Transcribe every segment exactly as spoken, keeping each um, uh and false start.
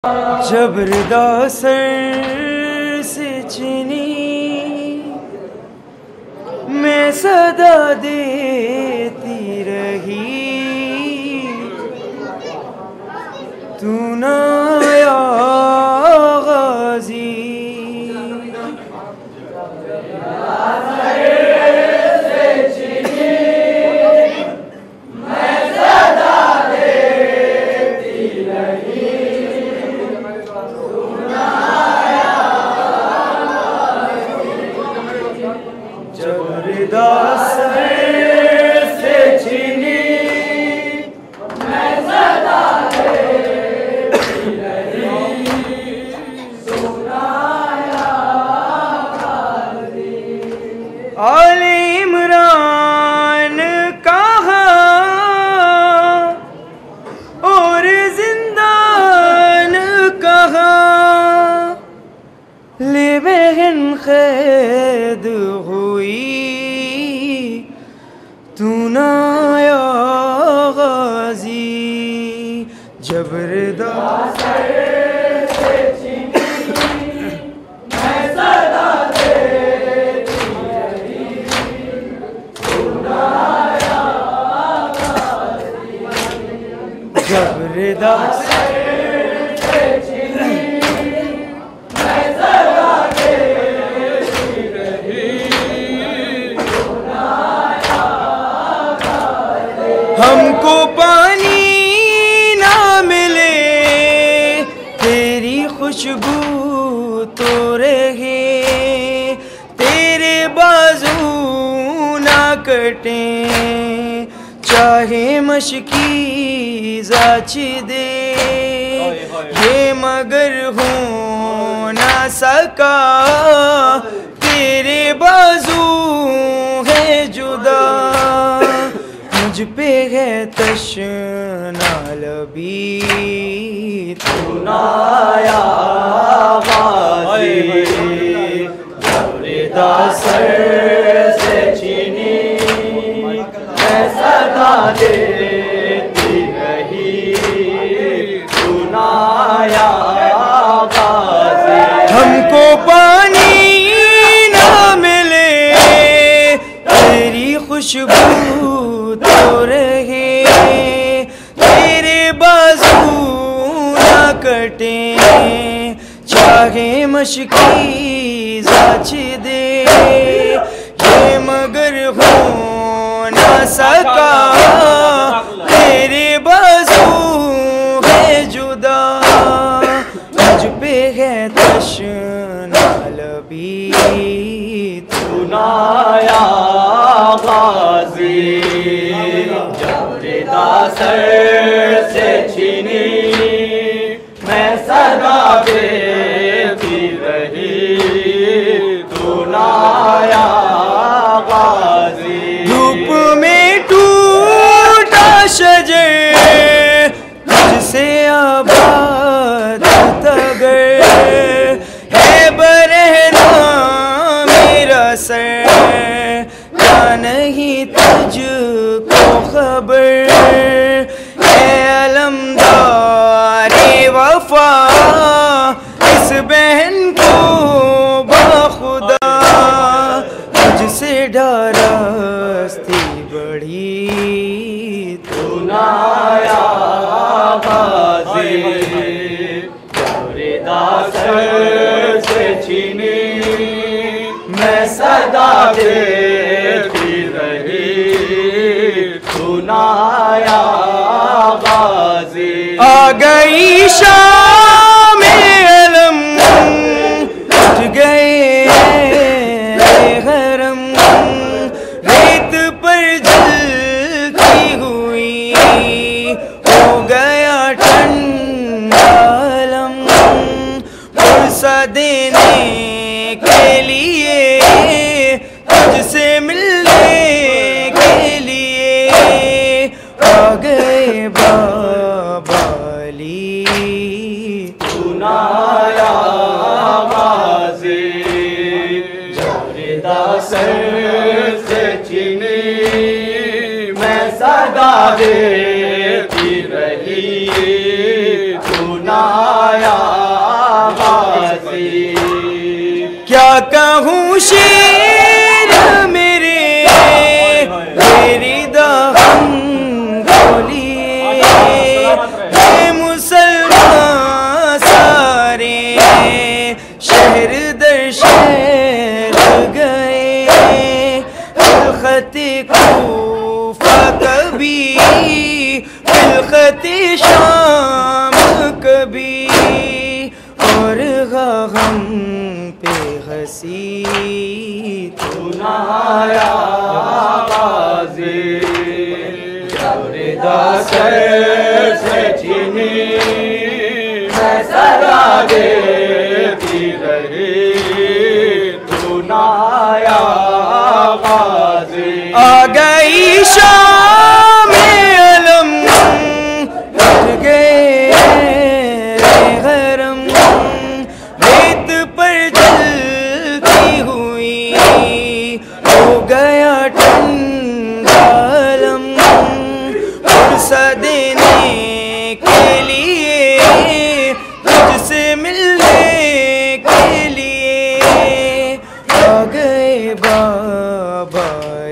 जबरदा sir से चीनी मैं सदा देती रही, तू ना आया गाजी। जबरदा सर से चीनी मैं सदा देती रही, सुनाया गाजी। आले इमरान कहा और जिंदान कहा, ले बहन कैद हुई, तू ना आया गाजी। जबरदा सर से चीनी मैं सदा देती रही, तू ना आया गाजी। जबरदा हमको पानी ना मिले, तेरी खुशबू तो रहे, तेरे बाजू ना कटे, चाहे मशकी जाच दे, ये मगर हो ना सका, तेरे बाजू है जुदा, मुझ पे है तशना लबी, तू ना आया गाजी। जबरदा सर से चीनी मैं सदा देती रही, तू ना आया गाजी। हमको पानी ना मिले, तेरी खुशबू तो रहे, तेरे बाजू ना कटे, चाहे मशकी जाच दे, ये मगर हो ना सका, तेरे बाजू है जुदा, मुझ पे है तशना लबी, तू ना आया गाजी। जबरदा सर से चीनी मैं सदा देती रही, तू ना आया गाजी। धूप में टूटा शजर तुझसे आबाद तगर, है बरहना मेरा सर, क्या नहीं तुझको खबर, है अलमदारे वफा, इस बहन को बाखुदा, मुझसे डरस्ती बढ़ी, तू ना आया गाजी। जबरदा सर से चीनी मैं सदा देती रही, तू ना आया गाजी। आ गई शाम अलम, उठ गए गरम, रेत पर जलती हुई, हो गया ठंडा अलम, फुर्सत देने के लिए, तुझसे मिलने के लिए, आ गए बाबाली, तू ना आया गाजी। जबरदा सर से चीनी मैं सदा देती रही, तू ना आया शमशेर मेरे मेरी दाम बोलिए मुसलमान सारे शहर दर शहर गए खिलखत कूफा कभी खिलखत शाम कभी और गम पे हंसी तू ना आया गाज़ी रिदा सर से चीनी मैं सदा देती रही तू ना आया गाज़ी आ गई शाम अलम उठ गए गरम रेत पर जलती हुई हो गया ठंडालम फुर्सा देने के लिए तुझसे मिलने के लिए आ गए बाबा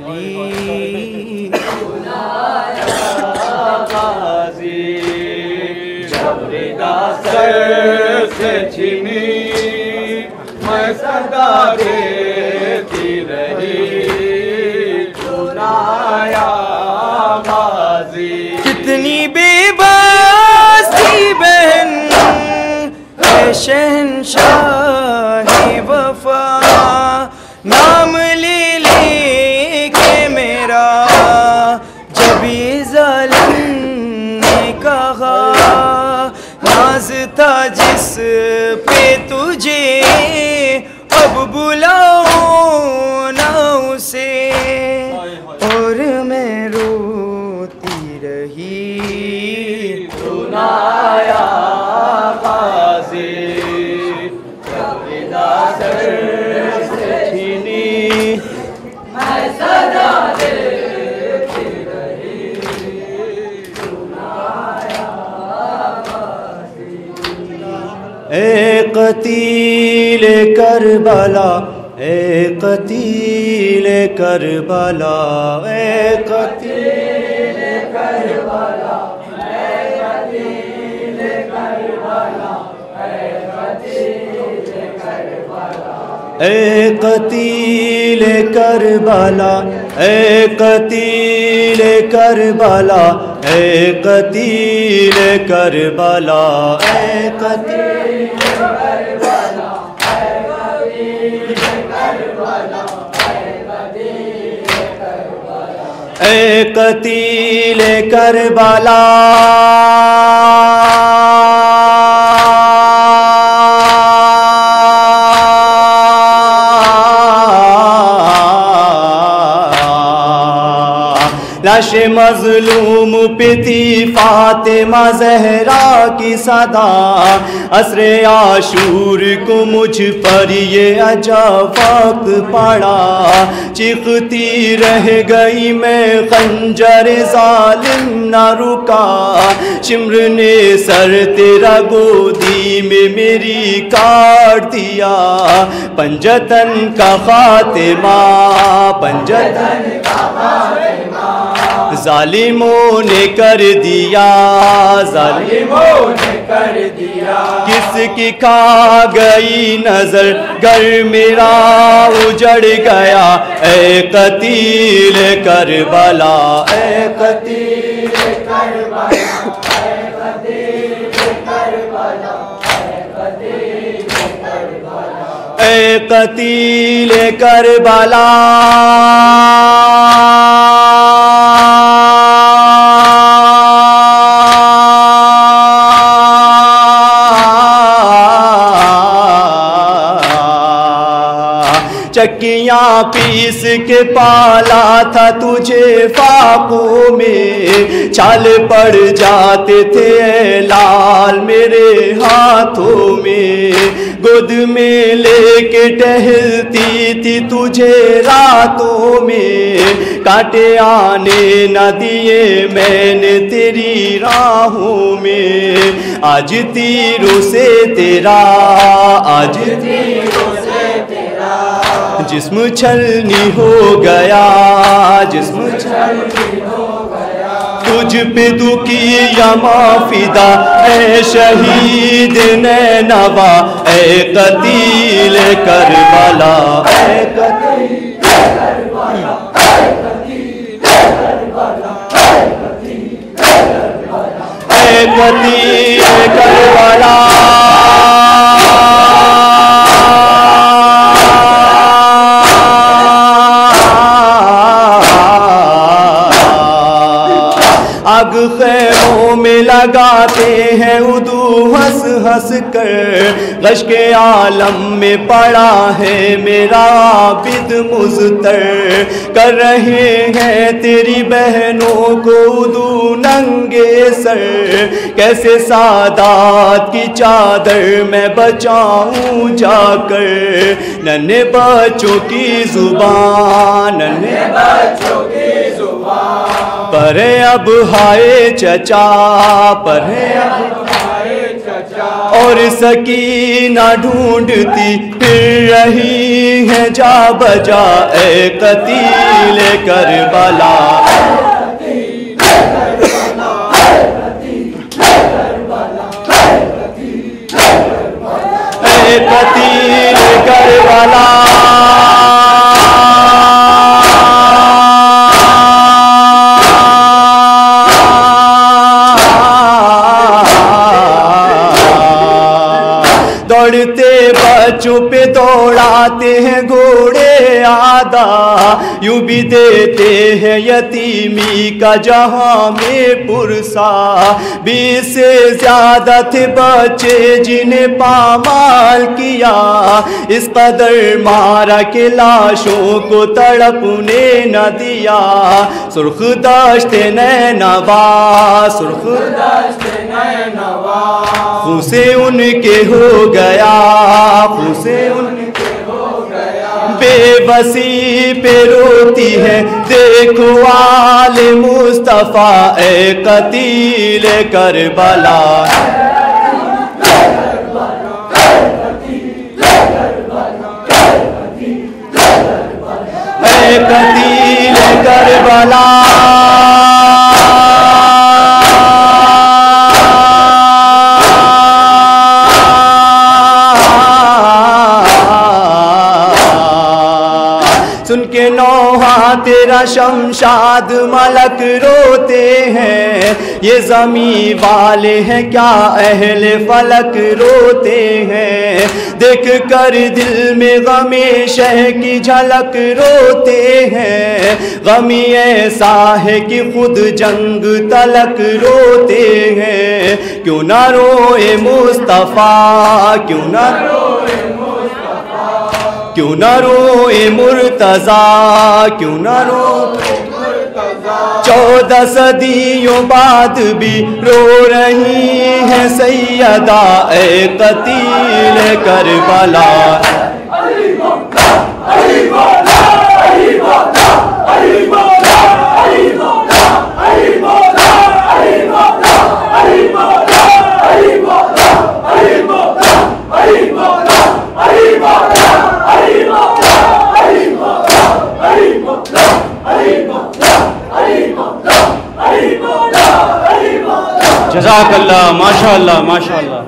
से छीनी मैं सदा देती रही तू ना आया गाज़ी कितनी बेबस थी बहन है शहंशाही वफा नाम ले ले के मेरा जब ये जालिम ने कहा नाज था जिस पे तुझे अब बुलाओ ना उसे और मैं रोती रही तू ना आया गाज़ी रिदा सर से छीनी मैं सदा देती रही तू ना आया ए कतील करबला ए कतील करबला ए कतील करबला ए कतील करबला ए कतील करबला ए कतील करबला ए कतील करबला ए कतील करबला ए कतील करबला लाश मजलूम पे थी फातिमा जहरा की सदा असरे आशूर को मुझ पर ये अजाफाक पड़ा चीखती रह गई मैं खंजर जालिम न रुका शिम्र ने सर तेरा गोदी में मेरी काट दिया पंजतन का खातिमा पंजतन का खातिमा जालिमों ने कर दिया जालिमों ने कर दिया किसकी खा गई नजर घर मेरा उजड़ गया ए कतील करबला ए कतील करबला ए कतील करबला ए कतील करबला चक्कियाँ पीस के पाला था तुझे फाकों में छाल पड़ जाते थे लाल मेरे हाथों में गोद में लेके टहलती थी तुझे रातों में कांटे आने न दिए मैंने तेरी राहों में आज तीरों से तेरा आज तीरों से तेरा जिस्म छलनी हो गया, जिस्म छलनी हो गया, तुझ पे दुखी या माफिदा ऐ शहीद नैनवा, ऐ कतील करबला, ऐ कतील करबला, ऐ कतील करबला, ऐ कतील करबला। आग खैमों में लगाते हैं उदू हंस हंस कर, गश के आलम में पड़ा है मेरा आबिद मुज़तर, कर रहे हैं तेरी बहनों को उदू नंगे सर, कैसे सादात की चादर मैं बचाऊं जाकर, नन्हे बच्चों की जुबान, नन्हे बच्चों की जुबान, पर अब हाय चचा, पर अब हाय चचा, और सकीना ढूंढती फिर रही है जा बजा, ऐ कतील करबला, ऐ कतील करबला। दौड़ते बच्चों पे दौड़ाते हैं घोड़े आदा, यूं भी देते हैं यतीमी का जहां में पुरसा, बीस से ज्यादा थे बच्चे जिन्हें पामाल किया, इस कदर मारा के लाशों को तड़पने न दिया, सुर्ख दश्त नैनवा, सुर्ख दश्त नैनवा, खून से उनके हो गया, खून से उनके हो गया, बेबसी पे रोती है देखो आले मुस्तफा, ऐ कतील करबला, ऐ कतील करबला। सुन के नौहा तेरा शमशाद मलक रोते हैं, ये ज़मी वाले हैं क्या अहले फलक रोते हैं, देख कर दिल में गमे शह की झलक रोते हैं, गमी ऐसा है कि खुद जंग तलक रोते हैं, क्यों ना रोए मुस्तफ़ा, क्यों ना रोए, क्यों न रोए मुर्तज़ा, क्यों न रोए मुर्तज़ा, चौदह सदियों बाद भी रो रही है सैयदा, ऐ कतील करबला, जज़ाकल्लाह, माशाअल्लाह माशाअल्लाह।